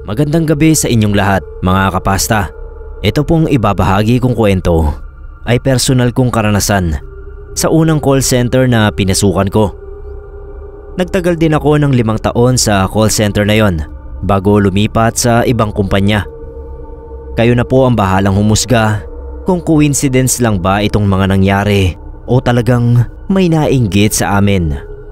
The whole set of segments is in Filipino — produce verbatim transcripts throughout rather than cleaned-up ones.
Magandang gabi sa inyong lahat, mga kapasta. Ito pong ibabahagi kong kwento ay personal kong karanasan sa unang call center na pinasukan ko. Nagtagal din ako ng limang taon sa call center na yon bago lumipat sa ibang kumpanya. Kayo na po ang bahalang humusga kung coincidence lang ba itong mga nangyari o talagang may nainggit sa amin.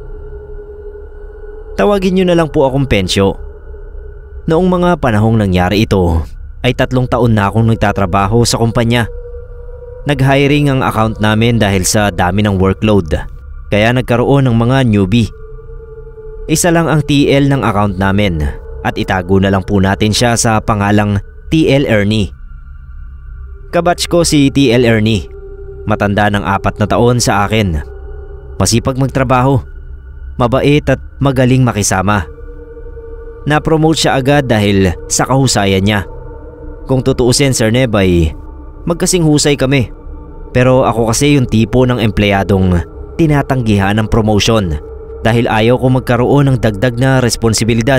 Tawagin nyo na lang po akong Pensyo. Noong mga panahong nangyari ito ay tatlong taon na akong nagtatrabaho sa kumpanya. Nag-hiring ang account namin dahil sa dami ng workload, kaya nagkaroon ng mga newbie. Isa lang ang T L ng account namin at itago na lang po natin siya sa pangalang T L Ernie. Kabatch ko si T L Ernie, matanda ng apat na taon sa akin. Masipag magtrabaho, mabait at magaling makisama. Na-promote siya agad dahil sa kahusayan niya. Kung tutuusin, Sir Nebb, ay magkasing husay kami. Pero ako kasi yung tipo ng empleyadong tinatanggihan ng promotion dahil ayaw ko magkaroon ng dagdag na responsibilidad.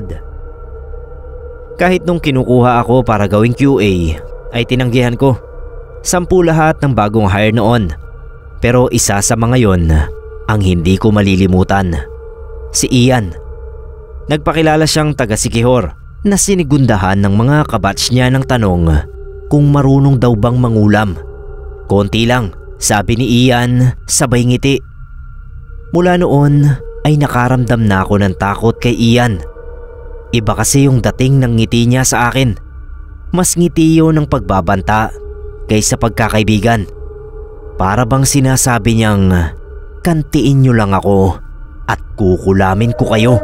Kahit nung kinukuha ako para gawing Q A ay tinanggihan ko. Sampu lahat ng bagong hire noon. Pero isa sa mga yon ang hindi ko malilimutan. Si Ian. Nagpakilala siyang taga-Sikihor na sinigundahan ng mga kabatch niya ng tanong kung marunong daw bang mangulam. Konti lang, sabi ni Ian sabay ngiti. Mula noon ay nakaramdam na ako ng takot kay Ian. Iba kasi yung dating ng ngiti niya sa akin. Mas ngiti yun ng pagbabanta kaysa pagkakaibigan. Para bang sinasabi niyang, kantiin niyo lang ako at kukulamin ko kayo.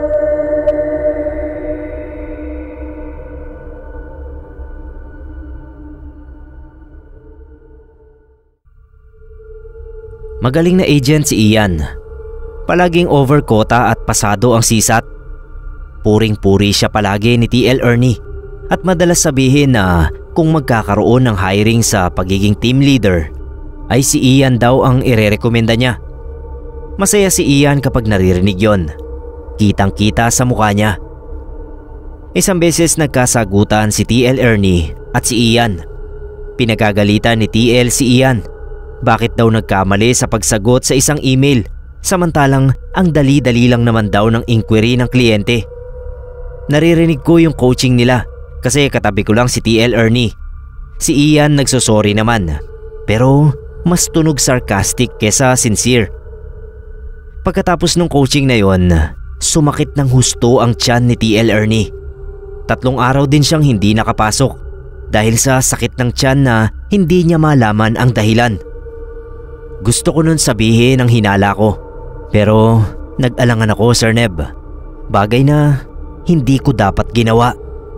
Magaling na agent si Ian. Palaging over quota at pasado ang sisat. Puring-puri siya palagi ni T L Ernie at madalas sabihin na kung magkakaroon ng hiring sa pagiging team leader ay si Ian daw ang irerekomenda niya. Masaya si Ian kapag naririnig yon. Kitang-kita sa mukha niya. Isang beses nagkasagutan si T L Ernie at si Ian. Pinagagalitan ni T L si Ian. Bakit daw nagkamali sa pagsagot sa isang email samantalang ang dali-dali lang naman daw ng inquiry ng kliyente. Naririnig ko yung coaching nila kasi katabi ko lang si T L Ernie. Si Ian nagsosorry naman pero mas tunog sarcastic kesa sincere. Pagkatapos ng coaching na yon, sumakit ng husto ang tiyan ni T L Ernie. Tatlong araw din siyang hindi nakapasok dahil sa sakit ng tiyan na hindi niya malaman ang dahilan. Gusto ko nun sabihin ang hinala ko pero nag-alangan ako, Sir Nebb. Bagay na hindi ko dapat ginawa.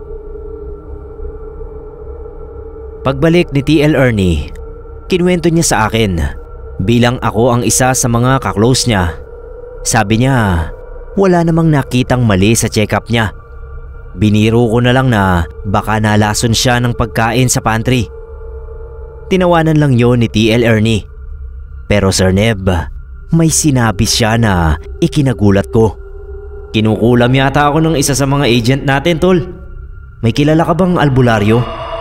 Pagbalik ni T L Ernie, kinuwento niya sa akin bilang ako ang isa sa mga kaklose niya. Sabi niya wala namang nakitang mali sa check-up niya. Biniro ko na lang na baka nalason siya ng pagkain sa pantry. Tinawanan lang yon ni T L Ernie. Pero Sir Nebb, may sinabi siya na ikinagulat ko. Kinukulam yata ako ng isa sa mga agent natin, tol. May kilala ka bang albularyo?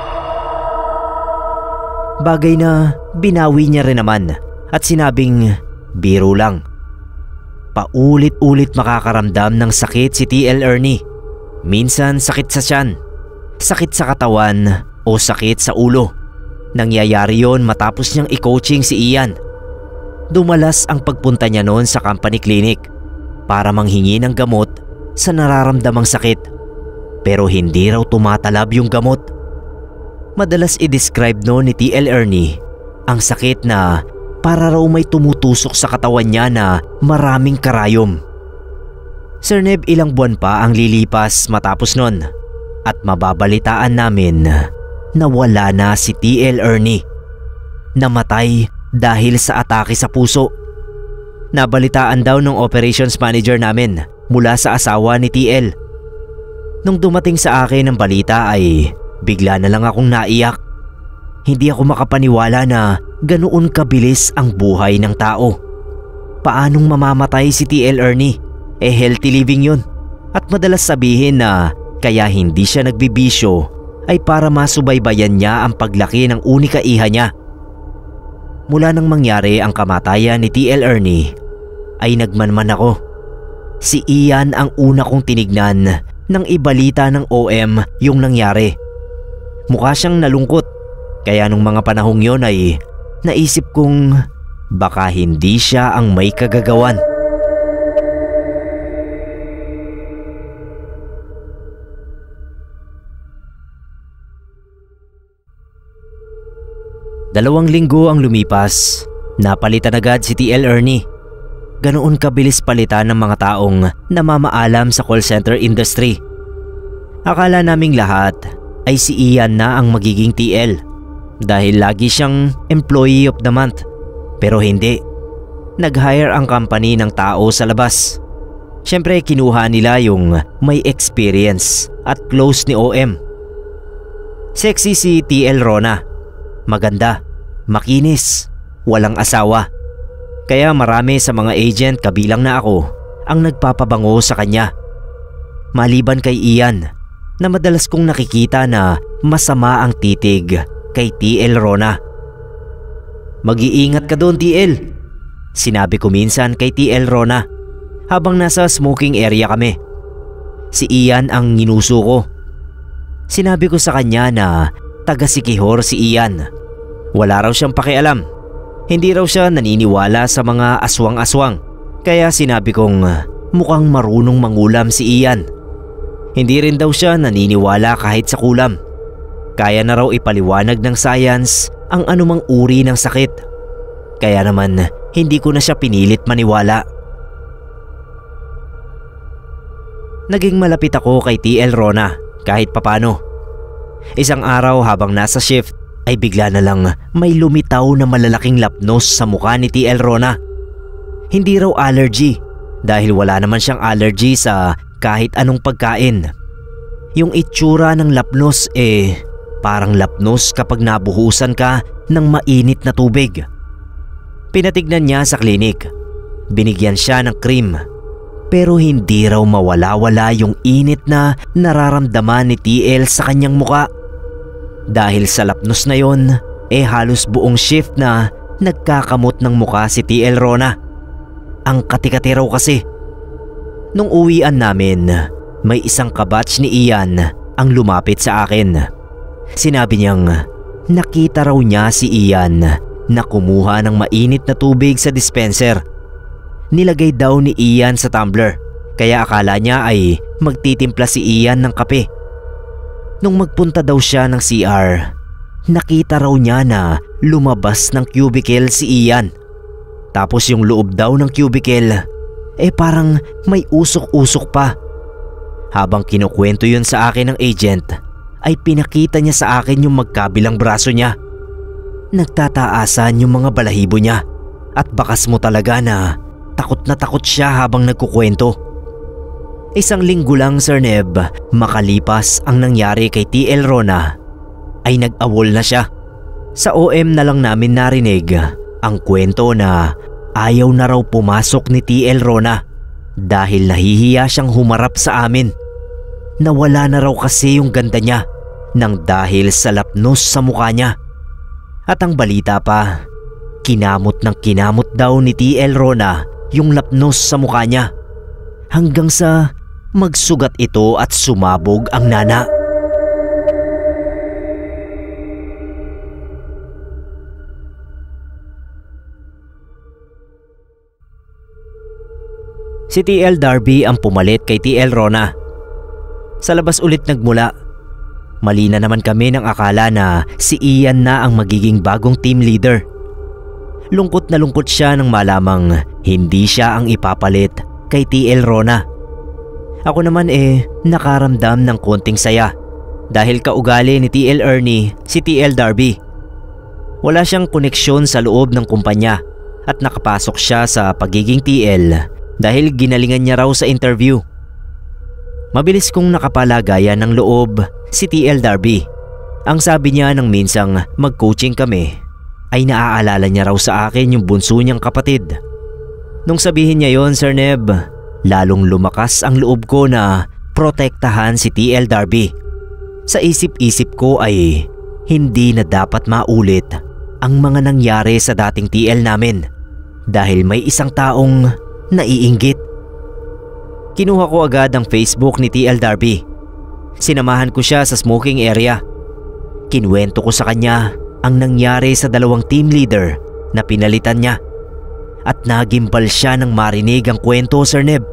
Bagay na binawi niya rin naman at sinabing biro lang. Paulit-ulit makakaramdam ng sakit si T L Ernie. Minsan sakit sa tiyan, sakit sa katawan o sakit sa ulo. Nangyayari yon matapos niyang i-coaching si Ian. Dumalas ang pagpunta niya noon sa company clinic para manghingi ng gamot sa nararamdamang sakit. Pero hindi raw tumatalab yung gamot. Madalas i-describe noon ni T L Ernie ang sakit na para raw may tumutusok sa katawan niya na maraming karayom. Sir Nebb, ilang buwan pa ang lilipas matapos noon at mababalitaan namin na wala na si T L Ernie. Namatay dahil sa atake sa puso. Nabalitaan daw ng operations manager namin mula sa asawa ni T L. Nung dumating sa akin ang balita ay bigla na lang akong naiyak. Hindi ako makapaniwala na ganoon kabilis ang buhay ng tao. Paanong mamamatay si T L Ernie? Eh healthy living yun. At madalas sabihin na kaya hindi siya nagbibisyo ay para masubaybayan niya ang paglaki ng unika iha niya. Mula nang mangyari ang kamatayan ni T L Ernie ay nagmanman ako. Si Ian ang una kong tinignan nang ibalita ng O M yung nangyari. Mukha siyang nalungkot, kaya nung mga panahong yon ay naisip kong baka hindi siya ang may kagagawan. Dalawang linggo ang lumipas, napalitan agad si T L Ernie. Ganoon kabilis palitan ng mga taong namamaalam sa call center industry. Akala naming lahat ay si Ian na ang magiging T L dahil lagi siyang employee of the month. Pero hindi. Nag-hire ang company ng tao sa labas. Siyempre kinuha nila yung may experience at close ni O M. Sexy si T L Rona. Maganda, makinis, walang asawa. Kaya marami sa mga agent kabilang na ako ang nagpapabango sa kanya. Maliban kay Ian na madalas kong nakikita na masama ang titig kay T L Rona. Mag-iingat ka doon T L, sinabi ko minsan kay T L Rona habang nasa smoking area kami. Si Ian ang ginuso ko. Sinabi ko sa kanya na taga-sikihor si Ian. Wala raw siyang pakialam. Hindi raw siya naniniwala sa mga aswang-aswang. Kaya sinabi kong mukhang marunong mangulam si Ian. Hindi rin daw siya naniniwala kahit sa kulam. Kaya na raw ipaliwanag ng science ang anumang uri ng sakit. Kaya naman hindi ko na siya pinilit maniwala. Naging malapit ako kay T L Rona kahit papano. Isang araw habang nasa shift ay bigla na lang may lumitaw na malalaking lapnos sa mukha ni T L Rona. Hindi raw allergy dahil wala naman siyang allergy sa kahit anong pagkain. Yung itsura ng lapnos eh parang lapnos kapag nabuhusan ka ng mainit na tubig. Pinatignan niya sa klinik. Binigyan siya ng cream. Pero hindi raw mawala-wala yung init na nararamdaman ni T L sa kanyang muka. Dahil sa lapnos na yon, eh halos buong shift na nagkakamot ng muka si T L Rona. Ang kati-kati raw kasi. Nung uwian namin, may isang kabatch ni Ian ang lumapit sa akin. Sinabi niyang nakita raw niya si Ian na kumuha ng mainit na tubig sa dispenser. Nilagay daw ni Ian sa tumbler, kaya akala niya ay magtitimpla si Ian ng kape. Nung magpunta daw siya ng C R, nakita raw niya na lumabas ng cubicle si Ian. Tapos yung loob daw ng cubicle, eh parang may usok-usok pa. Habang kinukwento yun sa akin ng agent, ay pinakita niya sa akin yung magkabilang braso niya. Nagtataasan yung mga balahibo niya at bakas mo talaga na takot na takot siya habang nagkukwento. Isang linggo lang Sir Nebb makalipas ang nangyari kay T L Rona ay nag-awol na siya. Sa O M na lang namin narinig ang kwento na ayaw na raw pumasok ni T L Rona dahil nahihiya siyang humarap sa amin. Nawala na raw kasi yung ganda niya nang dahil sa lapnos sa mukha niya. At ang balita pa, kinamot ng kinamot daw ni T L Rona yung lapnos sa mukha niya hanggang sa magsugat ito at sumabog ang nana. Si T L Darby ang pumalit kay T L Rona. Sa labas ulit nagmula. Mali na naman kami ng akala na si Ian na ang magiging bagong team leader. Lungkot na lungkot siya nang malamang hindi siya ang ipapalit kay T L Rona. Ako naman eh nakaramdam ng konting saya dahil kaugali ni T L Ernie si T L Darby. Wala siyang koneksyon sa loob ng kumpanya at nakapasok siya sa pagiging T L dahil ginalingan niya raw sa interview. Mabilis kong nakapalagayan ng loob si T L Darby. Ang sabi niya nang minsang mag-coaching kami ay naaalala niya raw sa akin yung bunso niyang kapatid. Nung sabihin niya yon Sir Nebb, lalong lumakas ang loob ko na protektahan si T L Darby. Sa isip-isip ko ay hindi na dapat maulit ang mga nangyari sa dating T L namin dahil may isang taong naiinggit. Kinuha ko agad ang Facebook ni T L Darby. Sinamahan ko siya sa smoking area. Kinuwento ko sa kanya ang nangyari sa dalawang team leader na pinalitan niya at nagimbal siya nang marinig ang kwento, Sir Nebb.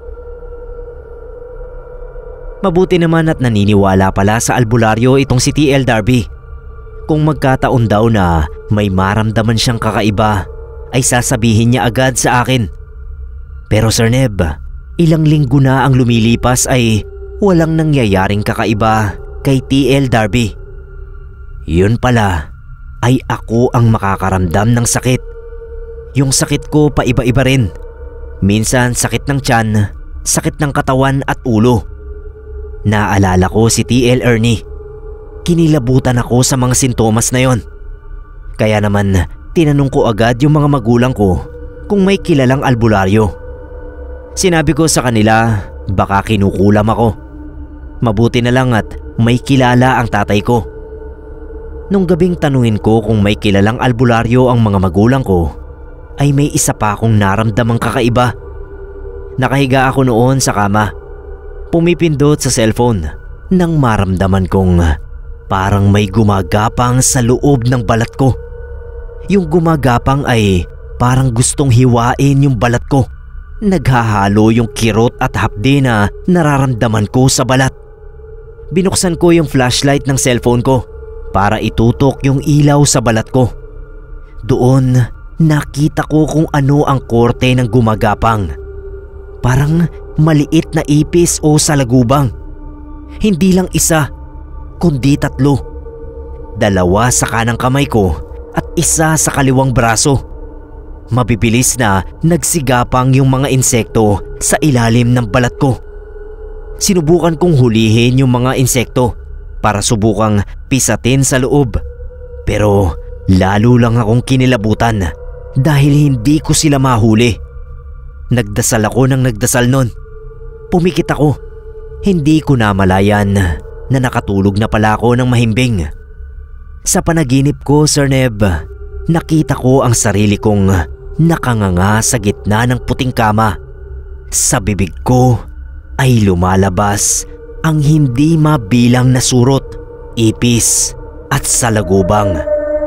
Mabuti naman at naniniwala pala sa albularyo itong si T L Darby. Kung magkataon daw na may maramdaman siyang kakaiba ay sasabihin niya agad sa akin. Pero Sir Nebb, ilang linggo na ang lumilipas ay walang nangyayaring kakaiba kay T L Darby. Yun pala ay ako ang makakaramdam ng sakit. Yung sakit ko paiba-iba rin. Minsan sakit ng tiyan, sakit ng katawan at ulo. Naalala ko si T L Ernie. Kinilabutan ako sa mga sintomas na yon. Kaya naman tinanong ko agad yung mga magulang ko kung may kilalang albularyo. Sinabi ko sa kanila baka kinukulam ako. Mabuti na lang at may kilala ang tatay ko. Nung gabing tanungin ko kung may kilalang albularyo ang mga magulang ko, ay may isa pa akong naramdamang kakaiba. Nakahiga ako noon sa kama. Pumipindot sa cellphone nang maramdaman kong parang may gumagapang sa loob ng balat ko. Yung gumagapang ay parang gustong hiwain yung balat ko. Naghahalo yung kirot at hapdi na nararamdaman ko sa balat. Binuksan ko yung flashlight ng cellphone ko para itutok yung ilaw sa balat ko. Doon nakita ko kung ano ang korte ng gumagapang. Parang maliit na ipis o salagubang. Hindi lang isa, kundi tatlo. Dalawa sa kanang kamay ko at isa sa kaliwang braso. Mabibilis na nagsigapang yung mga insekto sa ilalim ng balat ko. Sinubukan kong hulihin yung mga insekto para subukang pisatin sa loob. Pero lalo lang akong kinilabutan dahil hindi ko sila mahuli. Nagdasal ako ng nagdasal nun. Pumikit ako. Hindi ko namalayan na nakatulog na pala ako ng mahimbing. Sa panaginip ko, Sir Nebb, nakita ko ang sarili kong nakanganga sa gitna ng puting kama. Sa bibig ko ay lumalabas ang hindi mabilang na surot, ipis at salagubang.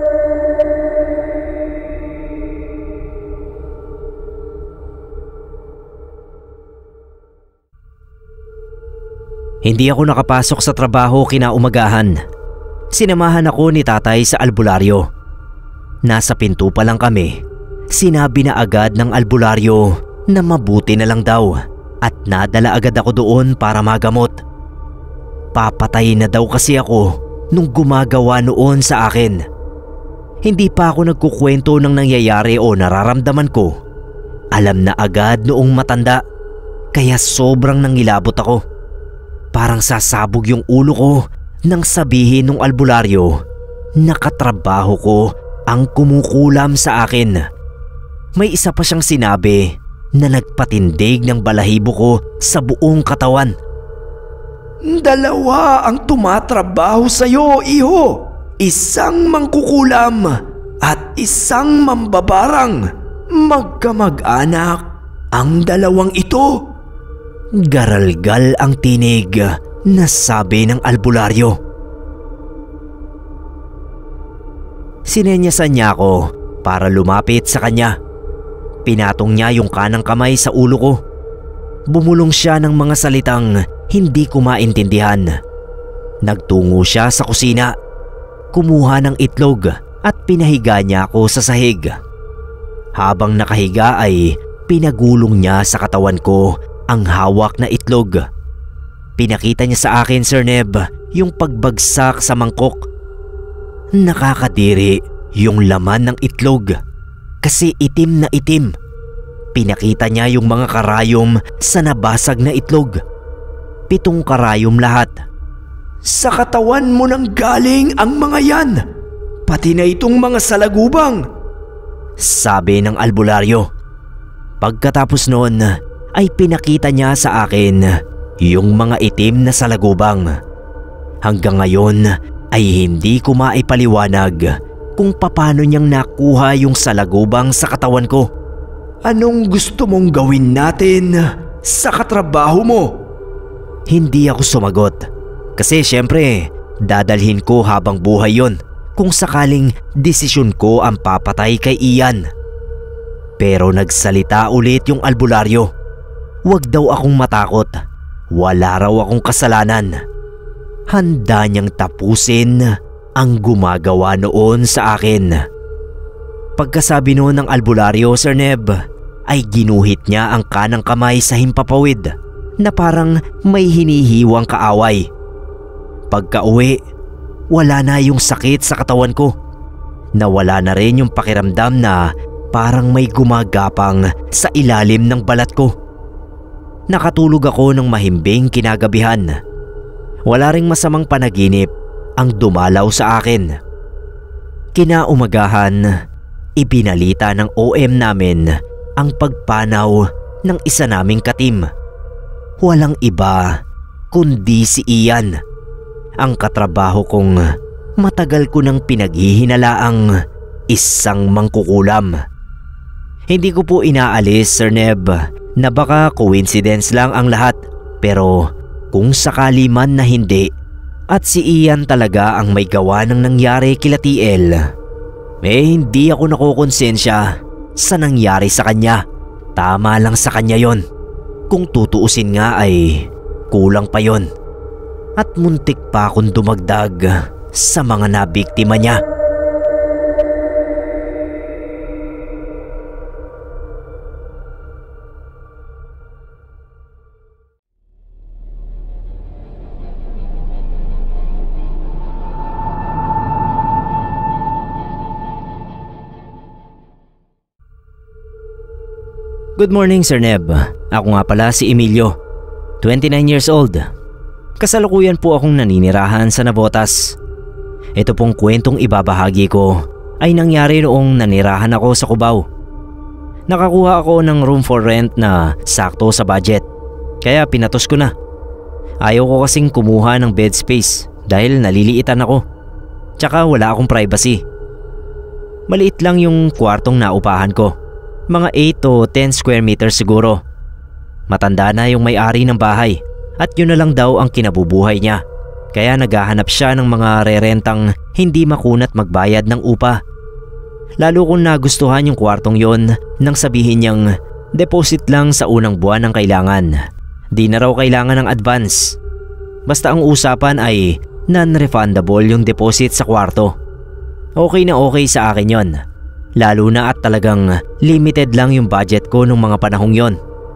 Hindi ako nakapasok sa trabaho kinaumagahan. Sinamahan ako ni tatay sa albularyo. Nasa pinto pa lang kami, sinabi na agad ng albularyo na mabuti na lang daw at nadala agad ako doon para magamot. Papatay na daw kasi ako nung gumagawa noon sa akin. Hindi pa ako nagkukwento ng nangyayari o nararamdaman ko. Alam na agad noong matanda, kaya sobrang nangilabot ako. Parang sasabog yung ulo ko nang sabihin ng albularyo na katrabaho ko ang kumukulam sa akin. May isa pa siyang sinabi na nagpatindig ng balahibo ko sa buong katawan. Dalawa ang tumatrabaho sa'yo, iho. Isang mangkukulam at isang mambabarang. Magkamag-anak ang dalawang ito. Garalgal ang tinig na sabi ng albularyo. Sinenyasan niya ako para lumapit sa kanya. Pinatong niya yung kanang kamay sa ulo ko. Bumulong siya ng mga salitang hindi ko maintindihan. Nagtungo siya sa kusina. Kumuha ng itlog at pinahiga niya ako sa sahig. Habang nakahiga ay pinagulong niya sa katawan ko ang hawak na itlog. Pinakita niya sa akin, Sir Nebb, yung pagbagsak sa mangkok. Nakakadiri yung laman ng itlog kasi itim na itim. Pinakita niya yung mga karayom sa nabasag na itlog. Pitong karayom lahat. Sa katawan mo nang galing ang mga yan, pati na itong mga salagubang, sabi ng albularyo. Pagkatapos noon ay pinakita niya sa akin yung mga itim na salagubang. Hanggang ngayon ay hindi ko maipaliwanag kung paano niyang nakuha yung salagubang sa katawan ko. Anong gusto mong gawin natin sa katrabaho mo? Hindi ako sumagot kasi syempre dadalhin ko habang buhay yon kung sakaling desisyon ko ang papatay kay Ian. Pero nagsalita ulit yung albularyo. Huwag daw akong matakot. Wala raw akong kasalanan. Handa niyang tapusin ang gumagawa noon sa akin. Pagkasabi noon ng albularyo, Sir Nebb, ay ginuhit niya ang kanang kamay sa himpapawid na parang may hinihiwang kaaway. Pagka-uwi, wala na yung sakit sa katawan ko. Nawala na rin yung pakiramdam na parang may gumagapang sa ilalim ng balat ko. Nakatulog ako ng mahimbing kinagabihan. Wala ring masamang panaginip ang dumalaw sa akin. Kinaumagahan, ibinalita ng O M namin ang pagpanaw ng isa naming katim. Walang iba kundi si Ian, ang katrabaho kong matagal ko nang pinaghihinalaang isang mangkukulam. Hindi ko po inaalis, Sir Nebb, na baka coincidence lang ang lahat, pero kung sakali man na hindi at si Ian talaga ang may gawa ng nangyari kila T L, eh hindi ako nakukonsensya sa nangyari sa kanya. Tama lang sa kanya yon. Kung tutuusin nga ay kulang pa yon. At muntik pa akong dumagdag sa mga nabiktima niya. Good morning, Sir Nebb. Ako nga pala si Emilio, twenty-nine years old. Kasalukuyan po akong naninirahan sa Navotas. Ito pong kwentong ibabahagi ko ay nangyari noong nanirahan ako sa Cubao. Nakakuha ako ng room for rent na sakto sa budget, kaya pinatos ko na. Ayaw ko kasing kumuha ng bed space dahil naliliitan ako. Tsaka wala akong privacy. Maliit lang yung kwartong naupahan ko. Mga eight to ten square meters siguro. Matanda na yung may-ari ng bahay at yun na lang daw ang kinabubuhay niya. Kaya naghahanap siya ng mga rerentang hindi makunat magbayad ng upa. Lalo kong nagustuhan yung kwartong yon nang sabihin niyang deposit lang sa unang buwan ang kailangan. Di na raw kailangan ng advance. Basta ang usapan ay non-refundable yung deposit sa kwarto. Okay na okay sa akin yon. Lalo na at talagang limited lang yung budget ko nung mga panahong yon.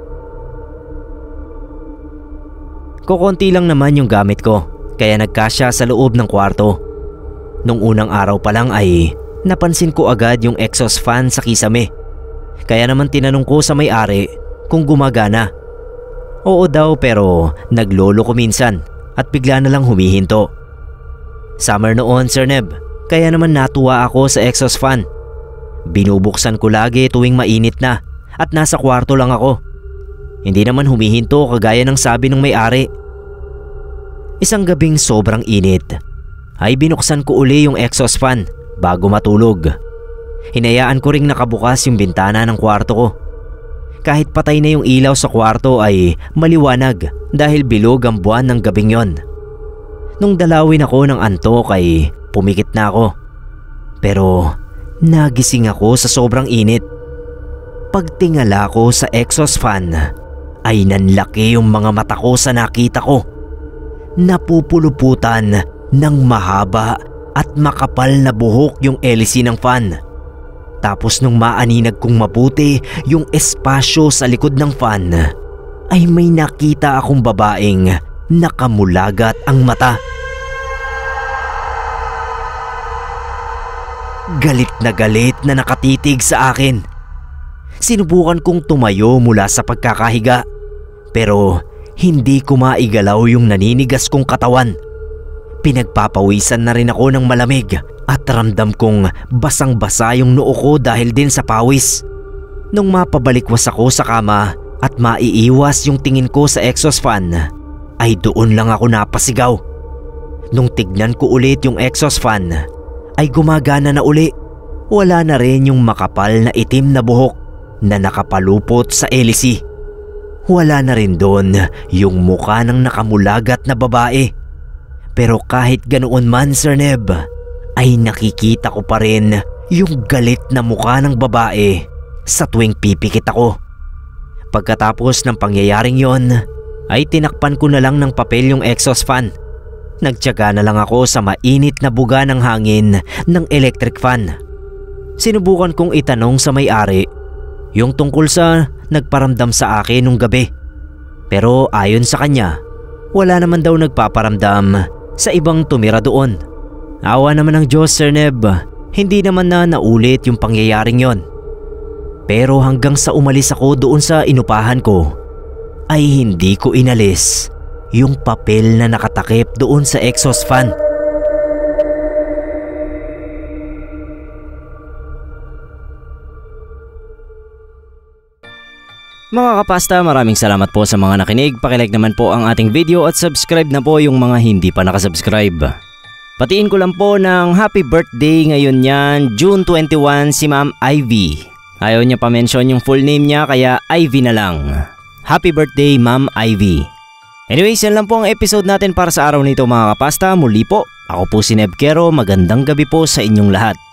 Kukunti lang naman yung gamit ko, kaya nagkasya sa loob ng kwarto. Nung unang araw pa lang ay napansin ko agad yung exhaust fan sa kisame. Kaya naman tinanong ko sa may-ari kung gumagana. Oo daw, pero naglolo ko minsan at bigla na lang humihinto. Summer noon, Sir Nebb, kaya naman natuwa ako sa exhaust fan. Binubuksan ko lagi tuwing mainit na at nasa kwarto lang ako. Hindi naman humihinto kagaya ng sabi ng may-ari. Isang gabing sobrang init ay binuksan ko uli yung exhaust fan bago matulog. Hinayaan ko ring nakabukas yung bintana ng kwarto ko. Kahit patay na yung ilaw sa kwarto ay maliwanag dahil bilog ang buwan ng gabing yon. Nung dalawin ako ng antok ay pumikit na ako. Pero nagising ako sa sobrang init. Pagtingala ko sa exhaust fan ay nanlaki yung mga mata ko sa nakita ko. Napupuluputan ng mahaba at makapal na buhok yung hélice ng fan. Tapos nung maaninag kong mabuti yung espasyo sa likod ng fan ay may nakita akong babaeng nakamulagat ang mata. Galit na galit na nakatitig sa akin. Sinubukan kong tumayo mula sa pagkakahiga, pero hindi ko maigalaw yung naninigas kong katawan. Pinagpapawisan na rin ako ng malamig at ramdam kong basang-basa yung noo ko dahil din sa pawis. Nung mapabalikwas ako sa kama at maiiwas yung tingin ko sa exhaust fan, ay doon lang ako napasigaw. Nung tignan ko ulit yung exhaust fan ay gumagana na uli. Wala na rin yung makapal na itim na buhok na nakapalupot sa hélice. Wala na rin doon yung mukha ng nakamulagat na babae. Pero kahit ganoon man, Sir Nebb, ay nakikita ko pa rin yung galit na mukha ng babae sa tuwing pipikit ako. Pagkatapos ng pangyayaring yon, ay tinakpan ko na lang ng papel yung exhaust fan. Nagtiyaga na lang ako sa mainit na buga ng hangin ng electric fan. Sinubukan kong itanong sa may-ari yung tungkol sa nagparamdam sa akin nung gabi. Pero ayon sa kanya, wala naman daw nagpaparamdam sa ibang tumira doon. Awa naman ng Diyos, Sir Nebb, hindi naman na naulit yung pangyayaring yon. Pero hanggang sa umalis ako doon sa inupahan ko, ay hindi ko inalis yung papel na nakatakip doon sa exhaust fan. Mga kapasta, maraming salamat po sa mga nakinig. Pakilike naman po ang ating video at subscribe na po yung mga hindi pa nakasubscribe. Patiin ko lang po ng happy birthday ngayon yan, June twenty-first, si Ma'am Ivy. Ayaw niya pa mention yung full name niya kaya Ivy na lang. Happy birthday, Ma'am Ivy. Anyways, yan lang po ang episode natin para sa araw nito mga kapasta. Muli po, ako po si Nebb Qerro. Magandang gabi po sa inyong lahat.